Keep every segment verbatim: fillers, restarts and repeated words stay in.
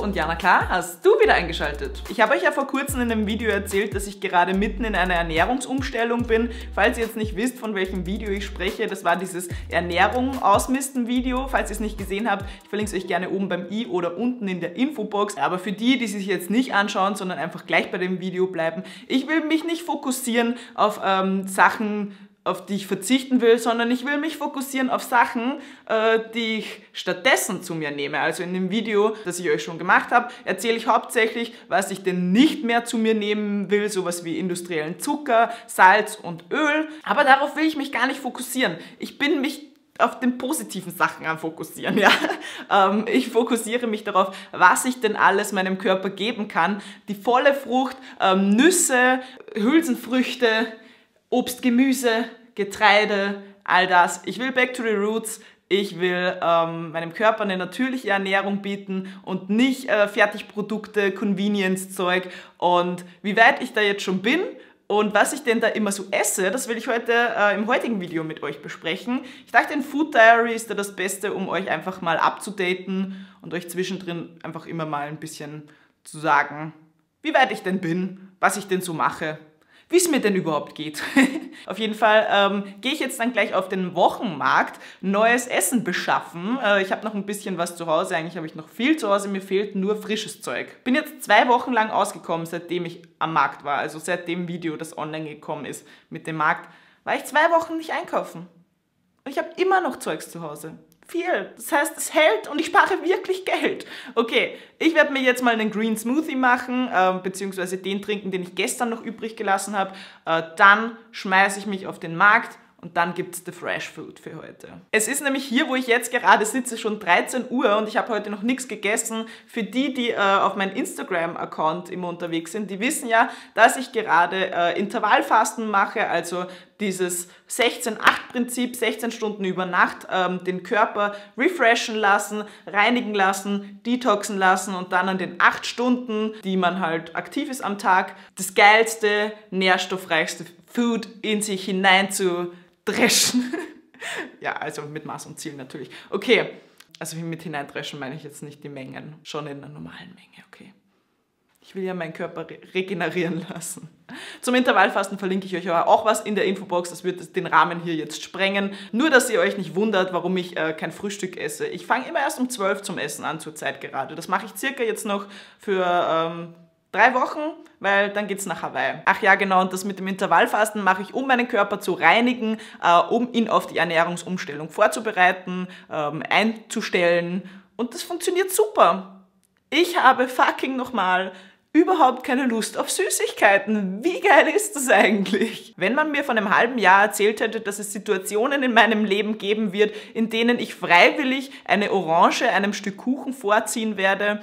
und ja, na klar, hast du wieder eingeschaltet. Ich habe euch ja vor kurzem in einem Video erzählt, dass ich gerade mitten in einer Ernährungsumstellung bin. Falls ihr jetzt nicht wisst, von welchem Video ich spreche, das war dieses Ernährung ausmisten Video. Falls ihr es nicht gesehen habt, ich verlinke es euch gerne oben beim i oder unten in der Infobox. Aber für die, die sich jetzt nicht anschauen, sondern einfach gleich bei dem Video bleiben, ich will mich nicht fokussieren auf ähm, Sachen, auf die ich verzichten will, sondern ich will mich fokussieren auf Sachen, äh, die ich stattdessen zu mir nehme. Also in dem Video, das ich euch schon gemacht habe, erzähle ich hauptsächlich, was ich denn nicht mehr zu mir nehmen will, sowas wie industriellen Zucker, Salz und Öl. Aber darauf will ich mich gar nicht fokussieren. Ich bin mich auf den positiven Sachen am fokussieren, ja. Ähm, ich fokussiere mich darauf, was ich denn alles meinem Körper geben kann. Die volle Frucht, ähm, Nüsse, Hülsenfrüchte, Obst, Gemüse, Getreide, all das. Ich will back to the roots. Ich will ähm, meinem Körper eine natürliche Ernährung bieten und nicht äh, Fertigprodukte, Convenience-Zeug. Und wie weit ich da jetzt schon bin und was ich denn da immer so esse, das will ich heute äh, im heutigen Video mit euch besprechen. Ich dachte, ein Food Diary ist da das Beste, um euch einfach mal abzudaten und euch zwischendrin einfach immer mal ein bisschen zu sagen, wie weit ich denn bin, was ich denn so mache, wie es mir denn überhaupt geht. Auf jeden Fall ähm, gehe ich jetzt dann gleich auf den Wochenmarkt neues Essen beschaffen. Äh, ich habe noch ein bisschen was zu Hause, eigentlich habe ich noch viel zu Hause, mir fehlt nur frisches Zeug. Bin jetzt zwei Wochen lang ausgekommen, seitdem ich am Markt war, also seit dem Video, das online gekommen ist mit dem Markt, war ich zwei Wochen nicht einkaufen. Und ich habe immer noch Zeugs zu Hause. Viel. Das heißt, es hält und ich spare wirklich Geld. Okay, ich werde mir jetzt mal einen Green Smoothie machen, äh, beziehungsweise den trinken, den ich gestern noch übrig gelassen habe. Äh, dann schmeiße ich mich auf den Markt und dann gibt es the Fresh Food für heute. Es ist nämlich hier, wo ich jetzt gerade sitze, schon dreizehn Uhr und ich habe heute noch nichts gegessen. Für die, die äh, auf meinem Instagram-Account immer unterwegs sind, die wissen ja, dass ich gerade äh, Intervallfasten mache, also dieses sechzehn acht Prinzip, sechzehn Stunden über Nacht, ähm, den Körper refreshen lassen, reinigen lassen, detoxen lassen und dann an den acht Stunden, die man halt aktiv ist am Tag, das geilste, nährstoffreichste Food in sich hinein zu dreschen. Ja, also mit Maß und Ziel natürlich. Okay, also mit hineindreschen meine ich jetzt nicht die Mengen, schon in einer normalen Menge, okay. Ich will ja meinen Körper re regenerieren lassen. Zum Intervallfasten verlinke ich euch aber auch was in der Infobox, das wird den Rahmen hier jetzt sprengen. Nur, dass ihr euch nicht wundert, warum ich äh, kein Frühstück esse. Ich fange immer erst um zwölf zum Essen an zur Zeit gerade. Das mache ich circa jetzt noch für ähm, drei Wochen, weil dann geht es nach Hawaii. Ach ja, genau, und das mit dem Intervallfasten mache ich, um meinen Körper zu reinigen, äh, um ihn auf die Ernährungsumstellung vorzubereiten, ähm, einzustellen. Und das funktioniert super. Ich habe fucking nochmal überhaupt keine Lust auf Süßigkeiten. Wie geil ist das eigentlich? Wenn man mir vor einem halben Jahr erzählt hätte, dass es Situationen in meinem Leben geben wird, in denen ich freiwillig eine Orange einem Stück Kuchen vorziehen werde,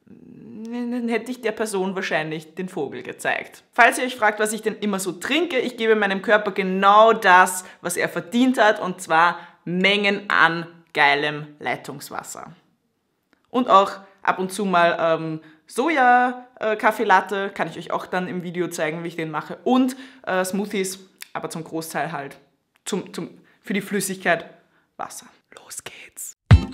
dann hätte ich der Person wahrscheinlich den Vogel gezeigt. Falls ihr euch fragt, was ich denn immer so trinke, ich gebe meinem Körper genau das, was er verdient hat, und zwar Mengen an geilem Leitungswasser. Und auch ab und zu mal ähm, Soja-Kaffeelatte, äh, kann ich euch auch dann im Video zeigen, wie ich den mache. Und äh, Smoothies, aber zum Großteil halt zum, zum, für die Flüssigkeit Wasser. Los geht's!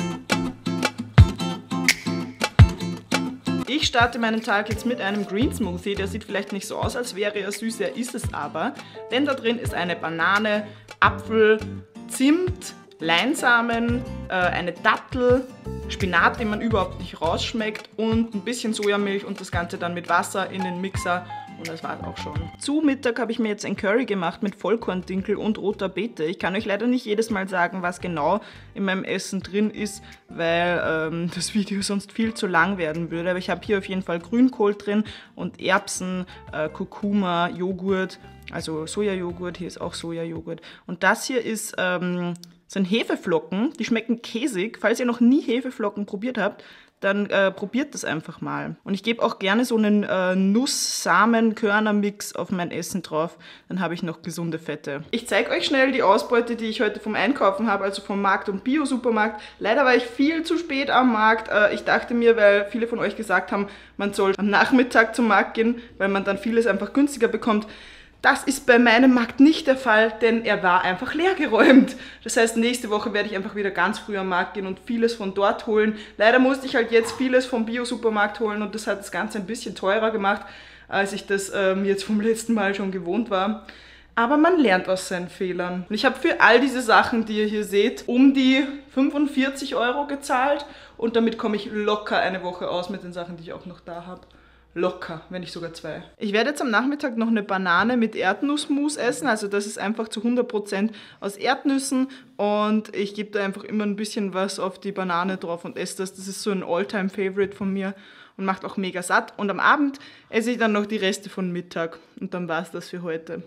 Ich starte meinen Tag jetzt mit einem Green Smoothie. Der sieht vielleicht nicht so aus, als wäre er süß, er ist es aber. Denn da drin ist eine Banane, Apfel, Zimt, Leinsamen, äh, eine Dattel, Spinat, den man überhaupt nicht rausschmeckt, und ein bisschen Sojamilch und das Ganze dann mit Wasser in den Mixer. Und das war es auch schon. Zu Mittag habe ich mir jetzt ein Curry gemacht mit Vollkorndinkel und roter Beete. Ich kann euch leider nicht jedes Mal sagen, was genau in meinem Essen drin ist, weil ähm, das Video sonst viel zu lang werden würde. Aber ich habe hier auf jeden Fall Grünkohl drin und Erbsen, äh, Kurkuma, Joghurt, also Sojajoghurt. Hier ist auch Sojajoghurt. Und das hier ist ähm, sind Hefeflocken. Die schmecken käsig. Falls ihr noch nie Hefeflocken probiert habt, dann äh, probiert das einfach mal. Und ich gebe auch gerne so einen äh, Nuss-Samen-Körner-Mix auf mein Essen drauf. Dann habe ich noch gesunde Fette. Ich zeige euch schnell die Ausbeute, die ich heute vom Einkaufen habe, also vom Markt und Bio-Supermarkt. Leider war ich viel zu spät am Markt. Äh, ich dachte mir, weil viele von euch gesagt haben, man soll am Nachmittag zum Markt gehen, weil man dann vieles einfach günstiger bekommt, Das ist bei meinem Markt nicht der Fall, denn er war einfach leergeräumt. Das heißt, nächste Woche werde ich einfach wieder ganz früh am Markt gehen und vieles von dort holen. Leider musste ich halt jetzt vieles vom Bio-Supermarkt holen und das hat das Ganze ein bisschen teurer gemacht, als ich das ähm, jetzt vom letzten Mal schon gewohnt war. Aber man lernt aus seinen Fehlern. Und ich habe für all diese Sachen, die ihr hier seht, um die fünfundvierzig Euro gezahlt. Und damit komme ich locker eine Woche aus mit den Sachen, die ich auch noch da habe. Locker, wenn nicht sogar zwei. Ich werde jetzt am Nachmittag noch eine Banane mit Erdnussmus essen. Also das ist einfach zu hundert Prozent aus Erdnüssen. Und ich gebe da einfach immer ein bisschen was auf die Banane drauf und esse das. Das ist so ein All-Time-Favorite von mir und macht auch mega satt. Und am Abend esse ich dann noch die Reste von Mittag. Und dann war es das für heute.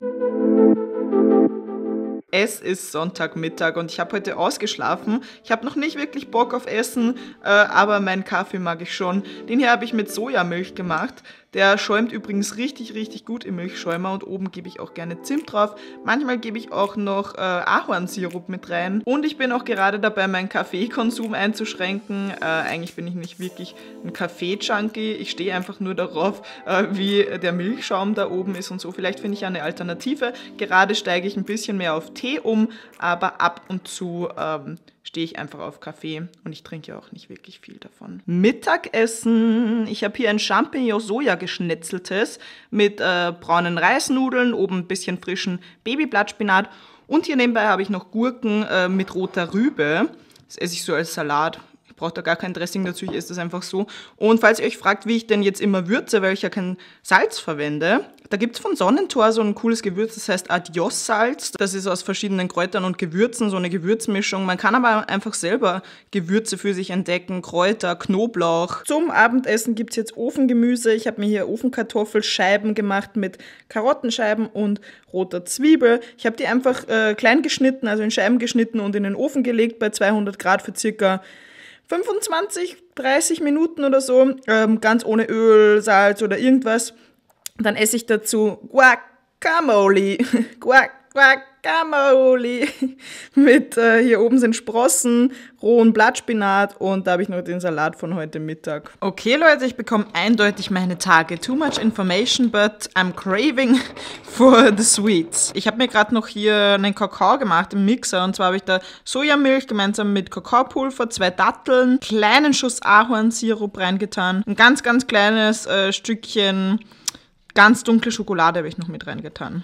Es ist Sonntagmittag und ich habe heute ausgeschlafen. Ich habe noch nicht wirklich Bock auf Essen, äh, aber meinen Kaffee mag ich schon. Den hier habe ich mit Sojamilch gemacht. Der schäumt übrigens richtig, richtig gut im Milchschäumer und oben gebe ich auch gerne Zimt drauf. Manchmal gebe ich auch noch äh, Ahornsirup mit rein. Und ich bin auch gerade dabei, meinen Kaffeekonsum einzuschränken. Äh, eigentlich bin ich nicht wirklich ein Kaffee-Junkie. Ich stehe einfach nur darauf, äh, wie der Milchschaum da oben ist und so. Vielleicht finde ich eine Alternative. Gerade steige ich ein bisschen mehr auf Tee um, aber ab und zu ähm, stehe ich einfach auf Kaffee und ich trinke auch nicht wirklich viel davon. Mittagessen. Ich habe hier ein Champignon-Soja-Geschnetzeltes mit äh, braunen Reisnudeln, oben ein bisschen frischen Babyblattspinat und hier nebenbei habe ich noch Gurken äh, mit roter Rübe. Das esse ich so als Salat. Ich brauche da gar kein Dressing dazu, ich esse das einfach so. Und falls ihr euch fragt, wie ich denn jetzt immer würze, weil ich ja kein Salz verwende, da gibt es von Sonnentor so ein cooles Gewürz, das heißt Adios-Salz. Das ist aus verschiedenen Kräutern und Gewürzen, so eine Gewürzmischung. Man kann aber einfach selber Gewürze für sich entdecken, Kräuter, Knoblauch. Zum Abendessen gibt es jetzt Ofengemüse. Ich habe mir hier Ofenkartoffelscheiben gemacht mit Karottenscheiben und roter Zwiebel. Ich habe die einfach äh, klein geschnitten, also in Scheiben geschnitten und in den Ofen gelegt bei zweihundert Grad für circa fünfundzwanzig, dreißig Minuten oder so, ähm, ganz ohne Öl, Salz oder irgendwas. Dann esse ich dazu Guacamole, Guac, Guacamole mit, äh, hier oben sind Sprossen, rohen Blattspinat und da habe ich noch den Salat von heute Mittag. Okay Leute, ich bekomme eindeutig meine Tage. Too much information, but I'm craving for the sweets. Ich habe mir gerade noch hier einen Kakao gemacht im Mixer und zwar habe ich da Sojamilch gemeinsam mit Kakaopulver, zwei Datteln, kleinen Schuss Ahornsirup reingetan, ein ganz, ganz kleines äh, Stückchen ganz dunkle Schokolade habe ich noch mit reingetan.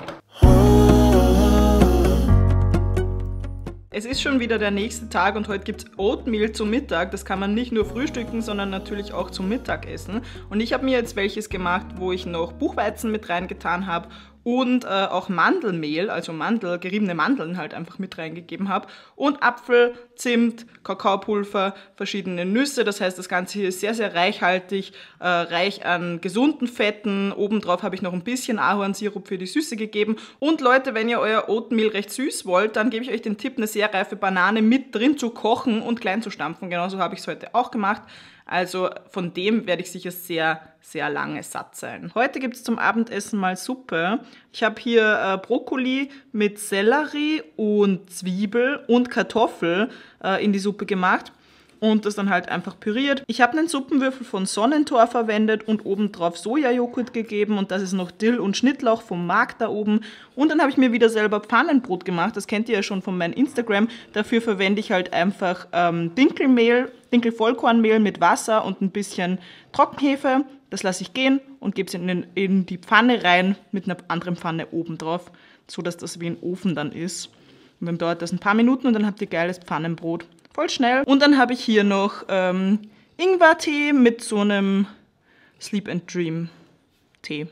Es ist schon wieder der nächste Tag und heute gibt es Oatmeal zum Mittag. Das kann man nicht nur frühstücken, sondern natürlich auch zum Mittagessen. Und ich habe mir jetzt welches gemacht, wo ich noch Buchweizen mit reingetan habe und äh, auch Mandelmehl, also Mandel, geriebene Mandeln halt einfach mit reingegeben habe und Apfel, Zimt, Kakaopulver, verschiedene Nüsse. Das heißt, das Ganze hier ist sehr, sehr reichhaltig, äh, reich an gesunden Fetten. Obendrauf habe ich noch ein bisschen Ahornsirup für die Süße gegeben. Und Leute, wenn ihr euer Oatmeal recht süß wollt, dann gebe ich euch den Tipp, eine sehr reife Banane mit drin zu kochen und klein zu stampfen. Genauso habe ich es heute auch gemacht. Also von dem werde ich sicher sehr, sehr lange satt sein. Heute gibt es zum Abendessen mal Suppe. Ich habe hier äh, Brokkoli mit Sellerie und Zwiebel und Kartoffel äh, in die Suppe gemacht und das dann halt einfach püriert. Ich habe einen Suppenwürfel von Sonnentor verwendet und obendrauf Sojajoghurt gegeben und das ist noch Dill und Schnittlauch vom Markt da oben. Und dann habe ich mir wieder selber Pfannenbrot gemacht, das kennt ihr ja schon von meinem Instagram. Dafür verwende ich halt einfach ähm, Dinkelmehl, Dinkelvollkornmehl mit Wasser und ein bisschen Trockenhefe. Das lasse ich gehen und gebe es in, in die Pfanne rein mit einer anderen Pfanne oben drauf, sodass das wie ein Ofen dann ist. Und dann dauert das ein paar Minuten und dann habt ihr geiles Pfannenbrot. Voll schnell. Und dann habe ich hier noch ähm, Ingwertee mit so einem Sleep and Dream Tee.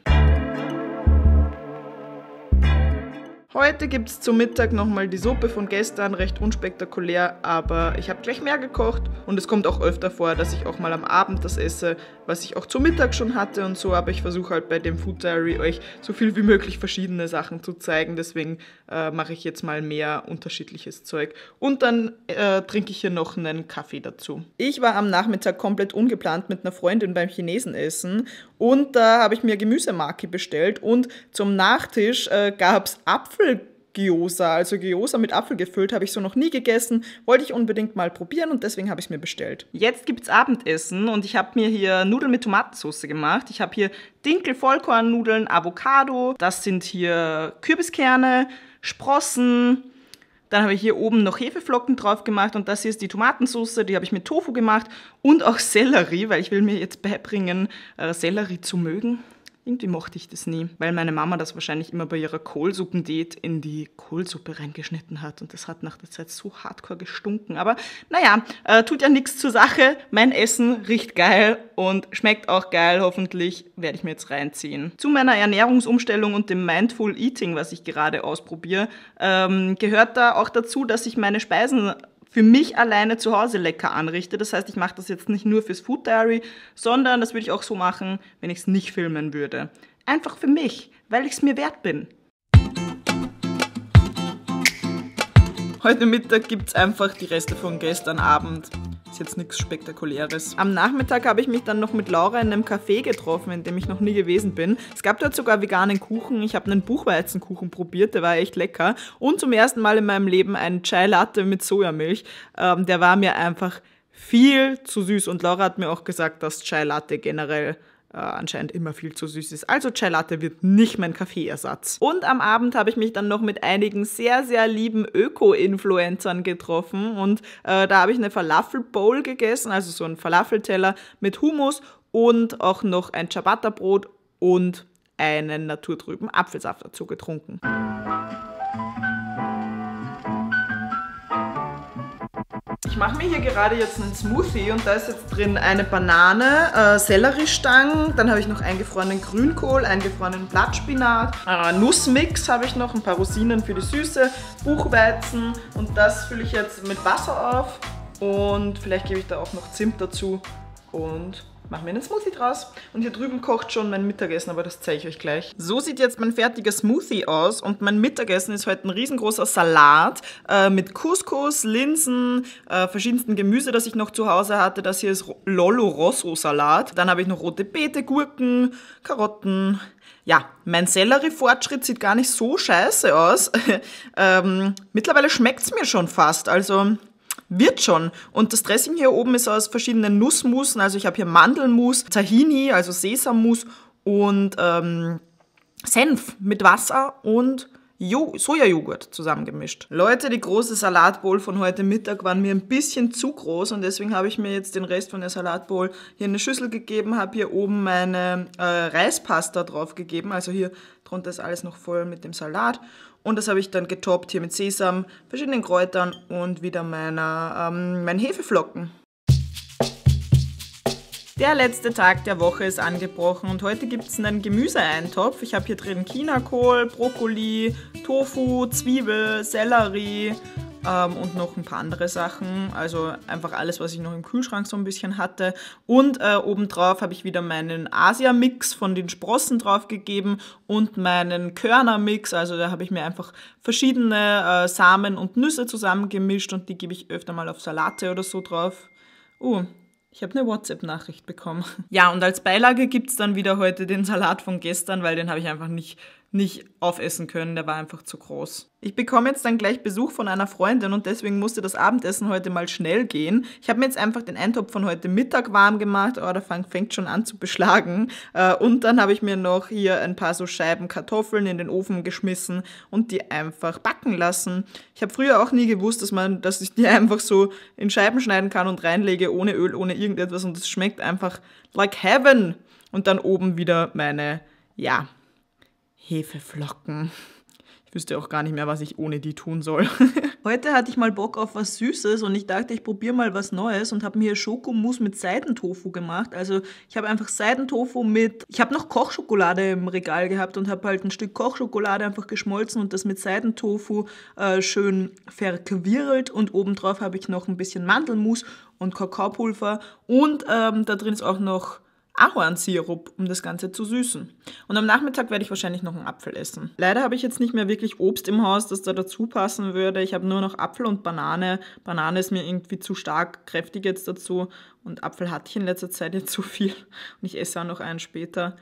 Heute gibt es zum Mittag nochmal die Suppe von gestern, recht unspektakulär, aber ich habe gleich mehr gekocht und es kommt auch öfter vor, dass ich auch mal am Abend das esse, was ich auch zum Mittag schon hatte und so, aber ich versuche halt bei dem Food Diary euch so viel wie möglich verschiedene Sachen zu zeigen, deswegen äh, mache ich jetzt mal mehr unterschiedliches Zeug und dann äh, trinke ich hier noch einen Kaffee dazu. Ich war am Nachmittag komplett ungeplant mit einer Freundin beim Chinesen essen und da habe ich mir Gemüsemaki bestellt und zum Nachtisch äh, gab es Apfel Gyoza. Also Gyoza mit Apfel gefüllt habe ich so noch nie gegessen. Wollte ich unbedingt mal probieren und deswegen habe ich es mir bestellt. Jetzt gibt es Abendessen und ich habe mir hier Nudeln mit Tomatensauce gemacht. Ich habe hier Dinkel-Vollkornnudeln, Avocado. Das sind hier Kürbiskerne, Sprossen. Dann habe ich hier oben noch Hefeflocken drauf gemacht und das hier ist die Tomatensauce, die habe ich mit Tofu gemacht und auch Sellerie, weil ich will mir jetzt beibringen, äh, Sellerie zu mögen. Irgendwie mochte ich das nie, weil meine Mama das wahrscheinlich immer bei ihrer Kohlsuppendiät in die Kohlsuppe reingeschnitten hat und das hat nach der Zeit so hardcore gestunken. Aber naja, äh, tut ja nichts zur Sache. Mein Essen riecht geil und schmeckt auch geil. Hoffentlich werde ich mir jetzt reinziehen. Zu meiner Ernährungsumstellung und dem Mindful Eating, was ich gerade ausprobiere, ähm, gehört da auch dazu, dass ich meine Speisen für mich alleine zu Hause lecker anrichte. Das heißt, ich mache das jetzt nicht nur fürs Food Diary, sondern das würde ich auch so machen, wenn ich es nicht filmen würde. Einfach für mich, weil ich es mir wert bin. Heute Mittag gibt es einfach die Reste von gestern Abend. Ist jetzt nichts Spektakuläres. Am Nachmittag habe ich mich dann noch mit Laura in einem Café getroffen, in dem ich noch nie gewesen bin. Es gab dort sogar veganen Kuchen. Ich habe einen Buchweizenkuchen probiert, der war echt lecker. Und zum ersten Mal in meinem Leben einen Chai Latte mit Sojamilch. Ähm, der war mir einfach viel zu süß. Und Laura hat mir auch gesagt, dass Chai Latte generell äh, anscheinend immer viel zu süß ist. Also Chai Latte wird nicht mein Kaffeeersatz. Und am Abend habe ich mich dann noch mit einigen sehr, sehr lieben Öko-Influencern getroffen. Und äh, da habe ich eine Falafel-Bowl gegessen, also so einen Falafelteller mit Hummus und auch noch ein Ciabatta-Brot und einen naturtrüben Apfelsaft dazu getrunken. Ich mache mir hier gerade jetzt einen Smoothie und da ist jetzt drin eine Banane, äh, Selleriestangen, dann habe ich noch eingefrorenen Grünkohl, eingefrorenen Blattspinat, äh, Nussmix habe ich noch, ein paar Rosinen für die Süße, Buchweizen und das fülle ich jetzt mit Wasser auf und vielleicht gebe ich da auch noch Zimt dazu und mache mir einen Smoothie draus. Und hier drüben kocht schon mein Mittagessen, aber das zeige ich euch gleich. So sieht jetzt mein fertiger Smoothie aus und mein Mittagessen ist heute ein riesengroßer Salat äh, mit Couscous, Linsen, äh, verschiedensten Gemüse, das ich noch zu Hause hatte. Das hier ist Lollo Rosso Salat. Dann habe ich noch rote Beete, Gurken, Karotten. Ja, mein Sellerie-Fortschritt sieht gar nicht so scheiße aus. ähm, mittlerweile schmeckt es mir schon fast, also wird schon. Und das Dressing hier oben ist aus verschiedenen Nussmusen. Also ich habe hier Mandelmus, Tahini, also Sesammus und ähm, Senf mit Wasser und Jo- Sojajoghurt zusammengemischt. Leute, die große Salatbowl von heute Mittag waren mir ein bisschen zu groß und deswegen habe ich mir jetzt den Rest von der Salatbowl hier in eine Schüssel gegeben, habe hier oben meine äh, Reispasta drauf gegeben. Also hier drunter ist alles noch voll mit dem Salat. Und das habe ich dann getoppt hier mit Sesam, verschiedenen Kräutern und wieder meiner, ähm, meinen Hefeflocken. Der letzte Tag der Woche ist angebrochen und heute gibt es einen Gemüseeintopf. Ich habe hier drin Chinakohl, Brokkoli, Tofu, Zwiebel, Sellerie ähm, und noch ein paar andere Sachen. Also einfach alles, was ich noch im Kühlschrank so ein bisschen hatte. Und äh, obendrauf habe ich wieder meinen Asia-Mix von den Sprossen drauf gegeben und meinen Körner-Mix. Also da habe ich mir einfach verschiedene äh, Samen und Nüsse zusammengemischt und die gebe ich öfter mal auf Salate oder so drauf. Uh, ich habe eine WhatsApp-Nachricht bekommen. Ja, und als Beilage gibt es dann wieder heute den Salat von gestern, weil den habe ich einfach nicht, nicht aufessen können. Der war einfach zu groß. Ich bekomme jetzt dann gleich Besuch von einer Freundin und deswegen musste das Abendessen heute mal schnell gehen. Ich habe mir jetzt einfach den Eintopf von heute Mittag warm gemacht. Oh, der fängt schon an zu beschlagen. Und dann habe ich mir noch hier ein paar so Scheiben Kartoffeln in den Ofen geschmissen und die einfach backen lassen. Ich habe früher auch nie gewusst, dass man, dass ich die einfach so in Scheiben schneiden kann und reinlege, ohne Öl, ohne irgendetwas. Und es schmeckt einfach like heaven. Und dann oben wieder meine, ja, Hefeflocken. Ich wüsste auch gar nicht mehr, was ich ohne die tun soll. Heute hatte ich mal Bock auf was Süßes und ich dachte, ich probiere mal was Neues und habe mir hier Schokomousse mit Seidentofu gemacht. Also ich habe einfach Seidentofu mit... Ich habe noch Kochschokolade im Regal gehabt und habe halt ein Stück Kochschokolade einfach geschmolzen und das mit Seidentofu äh, schön verquirlt. Und obendrauf habe ich noch ein bisschen Mandelmus und Kakaopulver. Und ähm, da drin ist auch noch Ahornsirup, um das Ganze zu süßen. Und am Nachmittag werde ich wahrscheinlich noch einen Apfel essen. Leider habe ich jetzt nicht mehr wirklich Obst im Haus, das da dazu passen würde. Ich habe nur noch Apfel und Banane. Banane ist mir irgendwie zu stark kräftig jetzt dazu. Und Apfel hatte ich in letzter Zeit jetzt zu viel. Und ich esse auch noch einen später.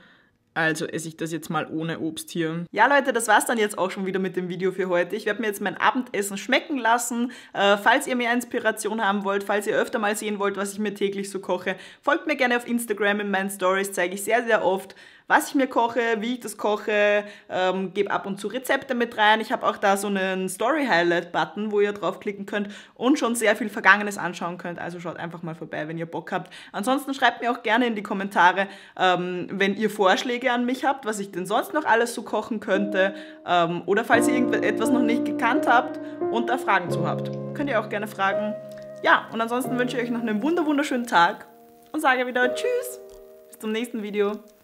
Also esse ich das jetzt mal ohne Obst hier. Ja Leute, das war's dann jetzt auch schon wieder mit dem Video für heute. Ich werde mir jetzt mein Abendessen schmecken lassen. Äh, falls ihr mehr Inspiration haben wollt, falls ihr öfter mal sehen wollt, was ich mir täglich so koche, folgt mir gerne auf Instagram. In meinen Stories zeige ich sehr, sehr oft, was ich mir koche, wie ich das koche, ähm, gebe ab und zu Rezepte mit rein. Ich habe auch da so einen Story-Highlight-Button, wo ihr draufklicken könnt und schon sehr viel Vergangenes anschauen könnt. Also schaut einfach mal vorbei, wenn ihr Bock habt. Ansonsten schreibt mir auch gerne in die Kommentare, ähm, wenn ihr Vorschläge an mich habt, was ich denn sonst noch alles so kochen könnte. Ähm, oder falls ihr irgendetwas noch nicht gekannt habt und da Fragen zu habt. Könnt ihr auch gerne fragen. Ja, und ansonsten wünsche ich euch noch einen wunder wunderschönen Tag und sage wieder Tschüss, bis zum nächsten Video.